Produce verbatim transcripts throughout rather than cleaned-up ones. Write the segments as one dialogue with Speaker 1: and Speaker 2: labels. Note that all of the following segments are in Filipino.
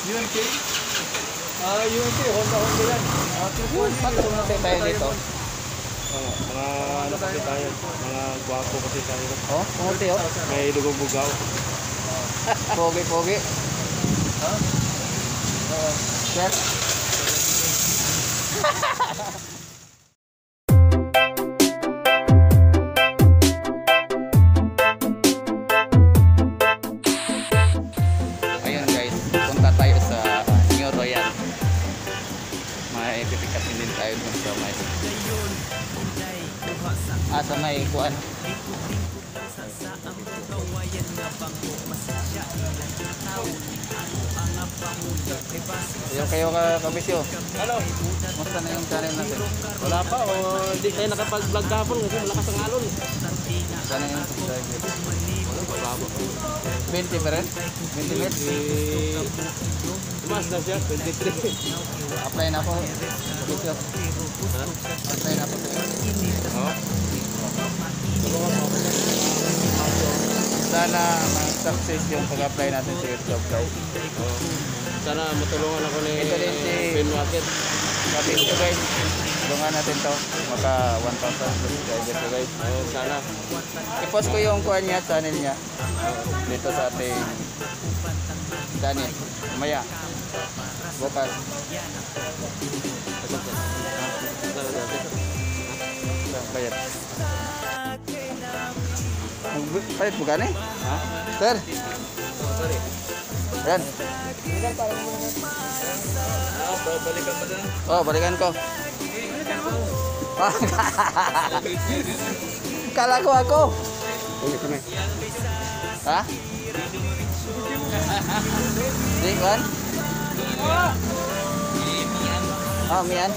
Speaker 1: U N K? Ah, U N K, Honda, Honda yan. Ah,
Speaker 2: Patro natin tayo dito.
Speaker 1: Oh, mga ano kasi tayo, mga gwapo kasi tayo.
Speaker 2: Oh, kumuti oh.
Speaker 1: May dugong bugaw.
Speaker 2: Pogi, pogi.
Speaker 1: Ha? Oo.
Speaker 2: Sir. Ayun guys, punta tayo sa New Royal. May pipikapin din tayo dun sa may Ah, sa may kuan. Yung kayo ka kabisyo.
Speaker 1: Ano?
Speaker 2: Musta na yung channel natin?
Speaker 1: Wala pa o hindi tayo nakapag-vlog kahapon kasi malakas ang alon.
Speaker 2: Sana yung subscriber.
Speaker 1: Wala, bababa.
Speaker 2: twenty pa rin? twenty minutes?
Speaker 1: Eh, tumaas na siya, twenty-three.
Speaker 2: Apply na ako. Kabisyo.
Speaker 1: Ha?
Speaker 2: Apply na ako.
Speaker 1: Oo.
Speaker 2: Sana mag-success yung pag-apply natin sa YouTube guys.
Speaker 1: Oo. Sana matulungan ako ni
Speaker 2: Ito din si
Speaker 1: Ben Market.
Speaker 2: Kabisyo guys. Tulungan natin to. Maka one thousand subscribers to guys.
Speaker 1: Oo, sana.
Speaker 2: I-post ko yung kuha niya, channel niya. Dito sa ating channel. Maya. Bukas. Bayad. Bayad bukan eh?
Speaker 1: Ha?
Speaker 2: Sir.
Speaker 1: Sorry.
Speaker 2: Yan.
Speaker 1: Ah, balikan pa din.
Speaker 2: Oh, balikan ko. Kala ko ako.
Speaker 1: Ulit kami.
Speaker 2: Ha? Di kan? Ah, mian.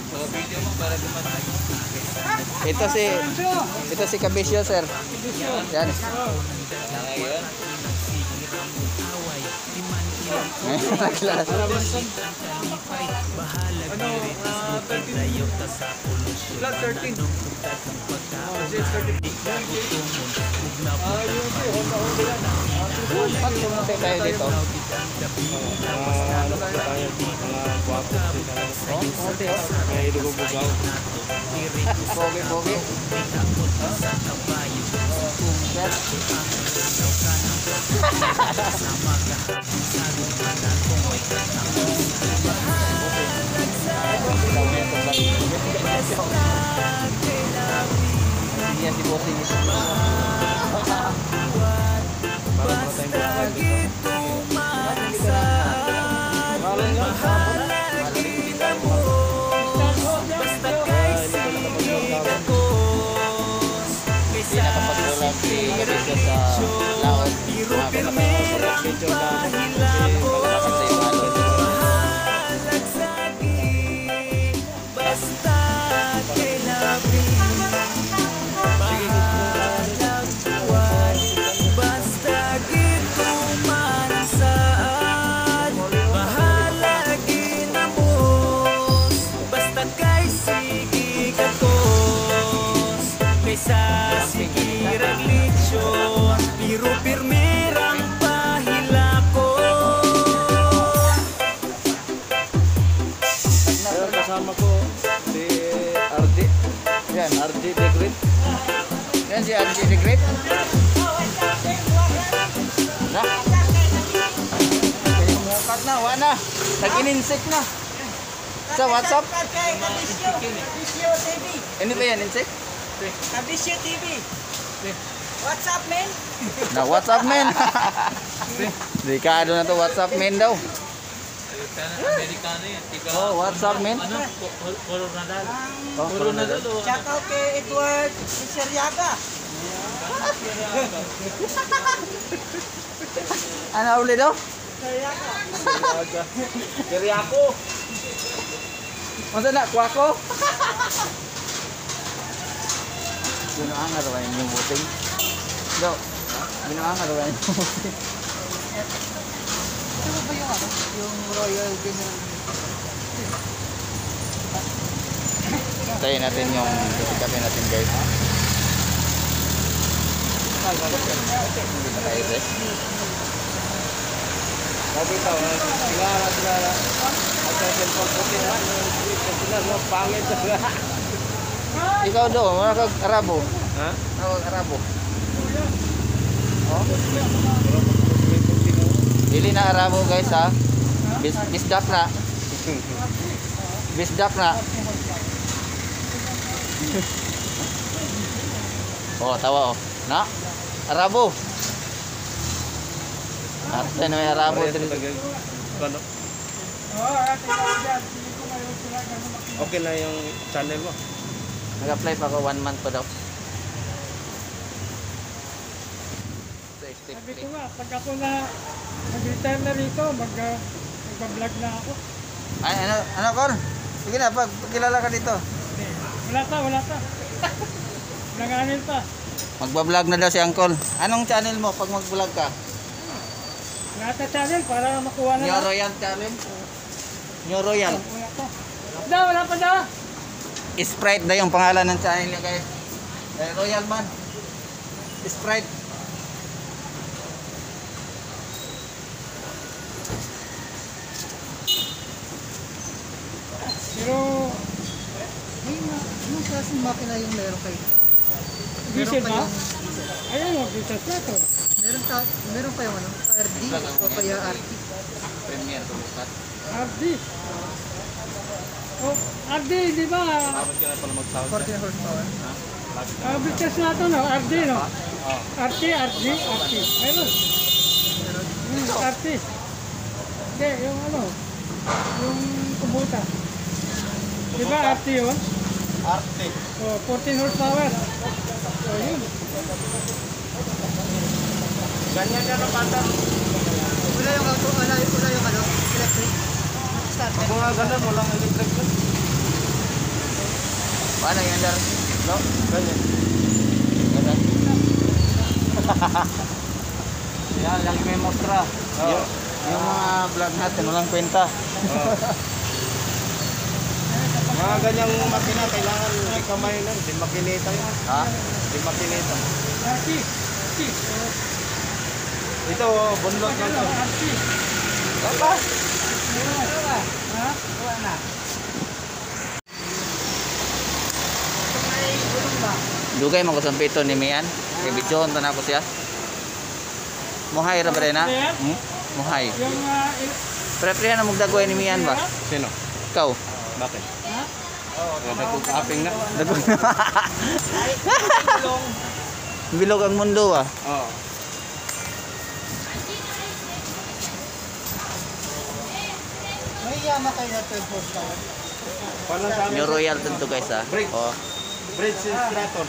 Speaker 2: Ito si ito si Kabisyo, sir. Yan. Eh, nakilas.
Speaker 1: Ano, ah, thirteen. Vlog thirteen. Oh, just thirteen. Ah, yun po, Honda, Honda yan.
Speaker 2: Patro natin tayo dito.
Speaker 1: Mga ano kasi tayo, mga gwapo kasi tayo.
Speaker 2: Oh, kumuti oh.
Speaker 1: May dugong bugaw.
Speaker 2: Pogi, pogi. Sir. Iya si bossing itu.
Speaker 1: Kasama ko si R J.
Speaker 2: Yan.
Speaker 1: R J The Great.
Speaker 2: Yan si R J The Great. Na. Kaya mukat na, wala. Nag-in-insect na. Sa WhatsApp?
Speaker 3: Kabisyo T V.
Speaker 2: Ano ba yan, insect?
Speaker 3: Kabisyo T V. What's up, man?
Speaker 2: Na WhatsApp men. Delikado na to, WhatsApp men daw.
Speaker 1: Amerikano yan.
Speaker 2: Oh, WhatsApp men.
Speaker 1: Ano? Color Nadal.
Speaker 2: Oh,
Speaker 1: Color Nadal.
Speaker 3: Shout out kay Edward Siriaga.
Speaker 2: Ano ulit daw?
Speaker 3: Siriaga.
Speaker 1: Kiriako.
Speaker 2: Masa na, kuha ko? Ginaangar ba yung buting? Daw, ginaangar ba yung buting? Ano ba yung ano? Yung Royal Dinner? Tayo natin yung kape natin guys. Hindi na tayo guys.
Speaker 1: Sabi ito, tingala Pangit.
Speaker 2: Ikaw do, wala kag Arabo.
Speaker 1: Ha?
Speaker 2: Ako Arabo. Oh. Dili na Arabo guys ha. Bis bisdak na. Bisdak na. Oh, tawa oh. Na? Arabo. Arte na may Arabo diri.
Speaker 1: Ano? Okay na yung channel mo.
Speaker 2: Nag-apply pa ako one month pa daw.
Speaker 3: Sabi ko nga, pag ako na nag-retire na rito, mag, uh, mag-vlog na ako.
Speaker 2: Ay, ano, ano Cor? Sige na, pag kilala ka dito.
Speaker 3: Eh, wala pa, wala pa. Nanganin pa.
Speaker 2: Magba-vlog na daw si Uncle. Anong channel mo pag mag-vlog ka?
Speaker 3: Lahat na channel para makuha na
Speaker 2: New
Speaker 3: lang.
Speaker 2: Royal channel? New Royal.
Speaker 3: Wala pa. Da, wala pa da.
Speaker 2: Sprite na yung pangalan ng channel niya guys. Eh, Royal man. Sprite.
Speaker 3: Pero,
Speaker 4: May ma- anong klaseng makina yung meron kayo?
Speaker 3: diesel ba?
Speaker 4: kayong-
Speaker 3: Ayan, mag-diesel na to.
Speaker 4: Meron, ta meron kayong ano? R D o kaya R T?
Speaker 2: Premier bukas.
Speaker 3: R D. Oh, R D, di ba?
Speaker 1: Tapos ka na pala mag-sound.
Speaker 4: fourteen horsepower.
Speaker 3: Uh, Bitas na to, no? R D, no? R T, R D, R T. Meron. Hmm, R T. Hindi, yung ano, yung kubuta. Di ba R T yun?
Speaker 1: Arte.
Speaker 3: Oh, fourteen horsepower. Oh, yun.
Speaker 1: Ganyan yan ang bata.
Speaker 4: Wala yung auto, wala, wala yung ano? Electric. Start.
Speaker 1: Pag mga ganun, walang electric yun.
Speaker 2: Paano yan dar?
Speaker 1: No? Ganyan.
Speaker 2: Ganun. Yan, lagi may mostra.
Speaker 1: Oo.
Speaker 2: Yung, yung mga vlog natin, walang kwenta.
Speaker 1: Mga ganyang makina, kailangan may kamay lang. Di makinita yun.
Speaker 2: Ha?
Speaker 1: Di makinita.
Speaker 3: R T. R T.
Speaker 1: Ito, oh, bundok lang to.
Speaker 3: R T.
Speaker 1: Apa?
Speaker 3: Ha?
Speaker 2: Dugay mo ko sa pito ni Mian. Kay Bichon ta na ko siya. Muhay ra ba rin na? Hmm? Muhay.
Speaker 3: Yung, uh, il-
Speaker 2: Pre-pre na magdagoy ni Mian ba?
Speaker 1: Sino?
Speaker 2: Ikaw.
Speaker 1: Bakit?
Speaker 3: ha?
Speaker 1: Oh, nagkukaping na.
Speaker 2: Dagoy. Bilog ang mundo ah.
Speaker 1: Oo.
Speaker 4: May Yamaha kayo na twelve horsepower.
Speaker 1: Parang sa amin.
Speaker 2: New Royal to guys ah.
Speaker 1: Break.
Speaker 2: Oh.
Speaker 1: Brakes and Straton.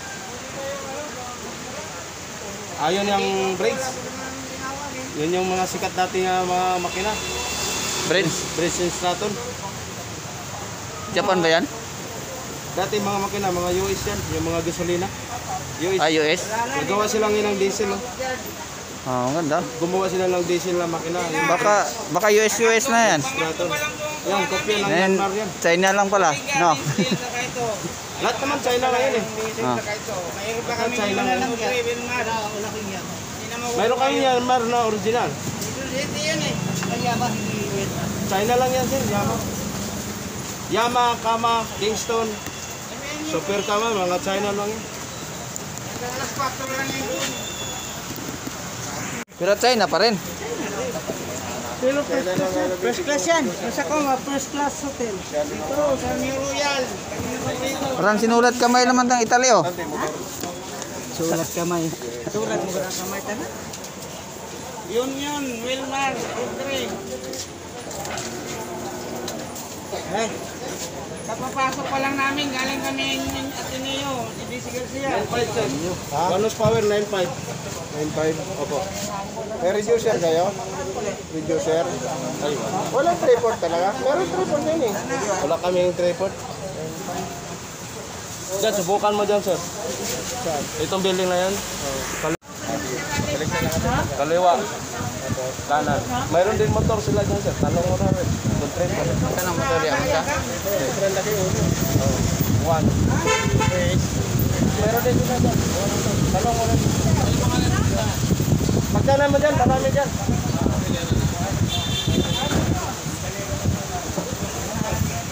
Speaker 1: Ayun yung brakes. Yun yung mga sikat dati nga mga makina.
Speaker 2: Bridge.
Speaker 1: Brakes and Straton.
Speaker 2: Japan ba yan?
Speaker 1: Dati mga makina, mga U S yan. Yung mga gasolina. U S.
Speaker 2: Ah, U S?
Speaker 1: Nagawa silang yun ng diesel. Oh.
Speaker 2: Oh, ang ganda.
Speaker 1: Gumawa sila ng diesel na makina. Yung
Speaker 2: Baka baka U S U S na yan.
Speaker 1: Straton. Yan, kopya ng
Speaker 2: Yan,
Speaker 1: Yanmar yan.
Speaker 2: China lang pala. No.
Speaker 1: Lahat naman China ngayon eh.
Speaker 2: Ah.
Speaker 1: Lahat China ngayon. Mayroon kami Yanmar na original.
Speaker 4: May Yamaha hindi wet.
Speaker 1: China lang yan sir, Yamaha. Yamaha, Kama, Kingston, Super Kama, mga China lang yan.
Speaker 2: Pero China pa rin.
Speaker 3: Pero first class yan.
Speaker 4: First class yan. Nasa ko nga, first class hotel.
Speaker 3: Dito, sa New Royal.
Speaker 2: Parang sinulat kamay naman ng Italy oh.
Speaker 4: Sulat kamay. Sulat mo ba kamay tanan?
Speaker 3: Yun yun, Wilmar, Rodrigue.
Speaker 4: Eh,
Speaker 3: Kapapasok pa lang namin, galing kami ng Ateneo, si D C Garcia.
Speaker 1: nine five sir. One horsepower, nine five. nine five, opo.
Speaker 5: May reducer kayo? Reducer? Ay, walang tripod talaga? Meron tripod yan eh.
Speaker 1: Wala kami yung tripod. Dyan, subukan mo dyan sir. Itong building na yan. Kal- Kaliwa. Kanan. Mayroon din motor sila dyan sir. Talong mo na rin. Itong tripod.
Speaker 2: Saan ang motor yan? Sa?
Speaker 1: One. Meron din sila dyan. Talong mo rin. Magkanan mo dyan, marami dyan.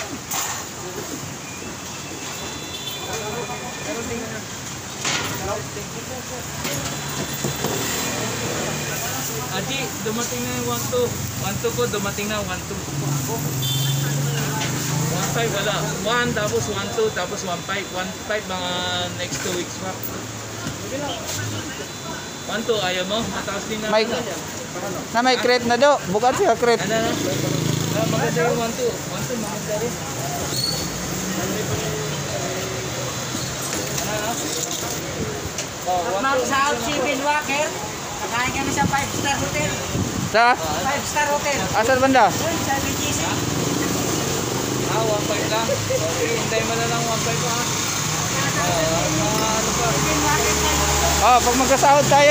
Speaker 6: Adi, dumating na yung one two. one two ko, dumating na one two. one five wala. one tapos one two tapos one five. one five mga next two weeks pa. one two ayaw mo? Mataas din na.
Speaker 2: May, na may crate na do. Bukan siya crate.
Speaker 6: Ano na? Ah, maganda yung one two. one two maganda rin. Ano na? Oh, one
Speaker 4: Ma'am,
Speaker 6: two.
Speaker 4: sa Outshipping Walker, kakain kami sa five star hotel.
Speaker 2: Sa?
Speaker 4: five star hotel.
Speaker 2: Asal banda?
Speaker 4: Doon sa B G C.
Speaker 6: Ah, one five lang. Okay, hintay mo na lang one five ha. Ah, mga ano pa.
Speaker 4: Outshipping Walker tayo.
Speaker 2: Oh, pag magkasahod tayo.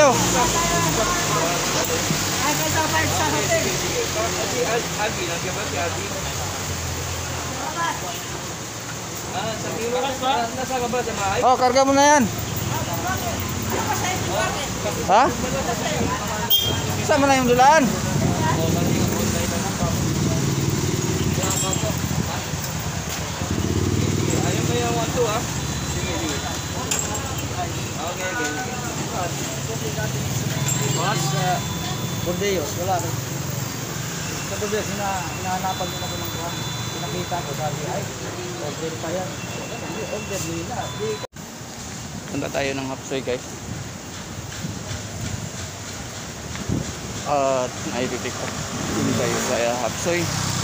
Speaker 4: Ay, kayo sa five star hotel.
Speaker 6: Si Adi, nandiyan ba si Adi? Ah, sabi mo, nasa ka ba sa bahay?
Speaker 2: Oh, karga mo na yan. Ha? Saan mo na yung dulaan?
Speaker 6: Ayaw mo yung one two ha? Okay, okay, okay.
Speaker 4: Boss, Bordeos, wala rin. Sa Bordeos, hina, hinahanapan din ako ng kuhan. Pinakita ko, sabi, ay, order pa yan. Hindi, order nila. Di
Speaker 2: Punta tayo ng Hapsoy guys. At naipipick up din tayo sa Hapsoy.